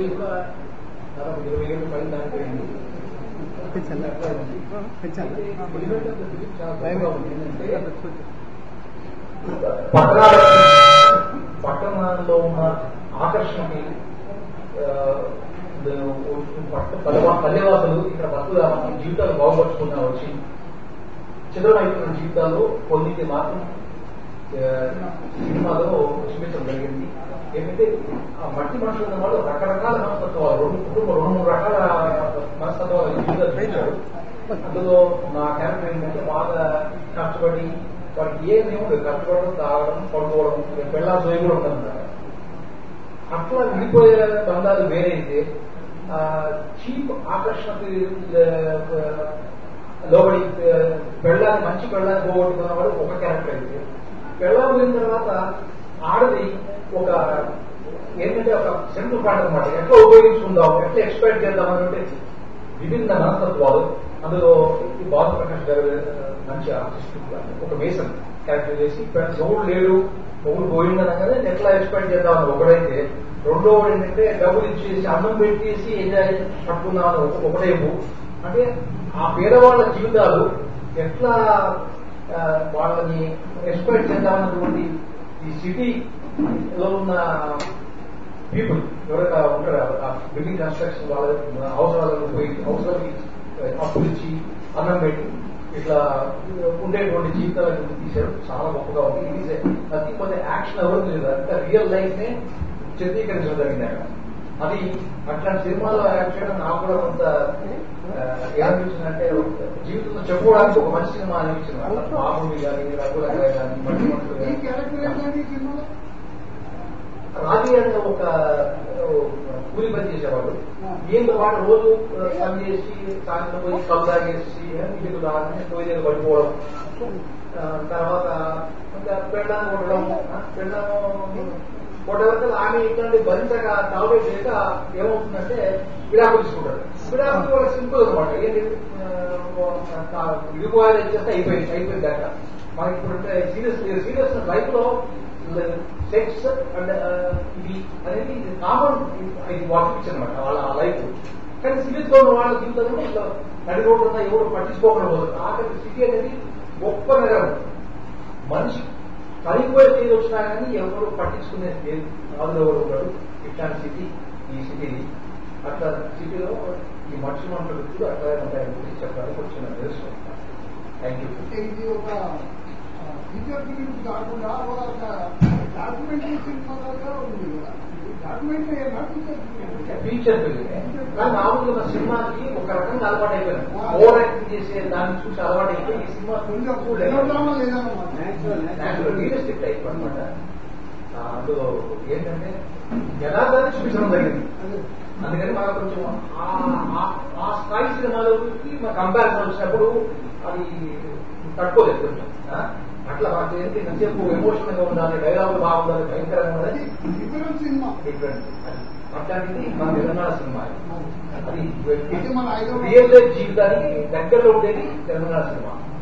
దాదాపు 20 ఏళ్ళు పైన దానిపోయింది. పట్టణాల్లో ఉన్న ఆకర్షణకి పల్లెవాసులు ఇక్కడ బతుకుగా జీవితాలు బాగుపరుచుకున్నా వచ్చి చిత్రమైపోయిన జీవితాల్లో కొన్నిటి మాత్రం సినిమాలో చూపించడం జరిగింది. ఏంటంటే ఆ మట్టి మనుషులు ఉన్న వాళ్ళు రకరకాల మనస్తత్వాలు, రెండు మూడు రకాల మనస్తత్వాలు జీవితాలు చూపించాడు. అందులో నా క్యారెక్టర్ ఏంటంటే బాగా కష్టపడి వాడికి ఏమీ ఉండదు, కష్టపడడం, తాగడం, పడుకోవడం, పెళ్ళా జోయి కూడా ఉంటుందన్నమాట. అట్లా విడిపోయే బంధాలు వేరైతే చీప్ ఆకర్షణకి లోబడి పెళ్ళాన్ని మంచి పెళ్ళాన్ని పోగొట్టుకున్న వాడు ఒక క్యారెక్టర్ అయితే, పెళ్ళాన్ని పోయిన తర్వాత ఆడది ఒక ఏంటంటే ఒక సెంట్రల్ పాయింట్ అనమాట. ఎట్లా ఉపయోగించుకుందాం, ఎట్లా ఎక్స్పెక్ట్ చేద్దాం అంటే విభిన్న మనస్తత్వాలు. అందులో బాబు ప్రకాష్ గారు మంచి ఆర్టిస్ట్, ఒక మేసన్ క్యారెక్టర్ చేసి మొగుడు లేడు, మొగుడు పోయిందనగానే ఎట్లా ఎక్స్పెక్ట్ చేద్దామని ఒకడైతే, రెండో ఏంటంటే డబ్బులు ఇచ్చేసి అన్నం పెట్టేసి ఎంజాయ్ పట్టుకుందామని ఒకటైపు. అంటే ఆ పేదవాళ్ళ జీవితాలు ఎట్లా వాళ్ళని ఎక్స్పెక్ట్ చేద్దామన్నటువంటి ఈ సిటీలో ఉన్న పీపుల్ ఎవరైనా ఉంటారు, ఆ బిల్డింగ్ కన్స్ట్రక్షన్ వాళ్ళ అవసరాలకు పోయి అవసరాలకి అప్పులు ఇచ్చి అన్నం పెట్టి ఇట్లా ఉండేటువంటి జీవితాలను తీశారు. చాలా గొప్పగా ఉంది. ఇది అది కొంత యాక్షన్ ఎవరు లేదు, అంత రియల్ లైఫ్ నే చిత్రీకరించడం జరిగింది అక్కడ. అది అట్లాంటి సినిమాలో యాక్ట్ చేయడం నాకు కూడా కొంత ఏమనిపించిందంటే జీవితంలో చెప్పుకోవడానికి ఒక మంచి సినిమా అనిపించింది. బాబుని కానీ, రఘురాయ కానీ, మంచి మనుషులు రాజీ అనే ఒక కూలి పని చేసేవాడు. దీంతో పాటు రోజు పని చేసి సాయంత్రం పోయి కళ్ళు తాగేసి ఇంటికి రాగానే పోయి దగ్గర పడిపోవడం, తర్వాత పెళ్ళాన్ని కొట్టడం, కొట్టవరకు ఆమె ఇట్లాంటి భరించక టాబ్లెట్ చేయక ఏమవుతుందంటే విడాకులు తీసుకుంటాడు. విడాకులు వాళ్ళకి సింపుల్ అనమాట. ఏంటి విడిపోయాలి ఇచ్చేస్తే అయిపోయింది దాకా. మనకి ఇప్పుడు సీరియస్ లైఫ్ లో సెక్స్ అండ్ ఇది అనేది కామన్, ఇది వాటికి అనమాట వాళ్ళ లైఫ్. కానీ సీరియస్ గా ఉన్న వాళ్ళ జీవితంలో ఇట్లా నడి రోడ్డు ఉన్న ఎవరు పట్టించుకోకుండా పోతుంది. ఆఖరి సిటీ అనేది గొప్ప నగరం. మనిషి పనిపోయే స్టేజ్ వచ్చినా కానీ ఎవరు పట్టించుకునే స్టేజ్ వాళ్ళు ఎవరు ఉంటారు. ఇట్లాంటి సిటీ ఈ సిటీని. అట్లా సిటీలో ఈ మనుషులు అంటారు కూడా అట్లాగే ఉంటాయని గురించి చెప్పడానికి వచ్చిన తెలుసుకుంటాను. Thank you. ఇది ఒక ఫీచర్ ఫిలిం కాకుండా ఒక డాక్యుమెంటరీ సినిమా దగ్గర ఉంది కదా. డాక్యుమెంటరీ ఫీచర్ ఫిలిం కానీ మామూలుగా ఒక సినిమాకి ఒక రకంగా అలవాటు అయిపోయింది. ఓవర్ యాక్టింగ్ చేసే దాన్ని చూసి అలవాటు అయిపోయి ఈ సినిమా రియలిస్టిక్ టైప్ అనమాట. అందులో ఏంటంటే యథార్థాన్ని చూపించడం జరిగింది. అందుకని మనకు కొంచెం ఆ స్థాయి సినిమాలకి మన కంపారిజన్ వచ్చినప్పుడు అది తట్టుకోలేదు కొంచెం. అట్లా మనకి ఏంటి ఎంతసేపు ఎమోషనల్ గా ఉండాలి, డైలాగులు బాగుండాలి, భయంకరంగా ఉండాలి, డిఫరెంట్. అట్లాంటిది మన తెలంగాణ సినిమా. అది రియల్ లైఫ్ జీవితానికి దగ్గరలో ఉండేది తెలంగాణ సినిమా.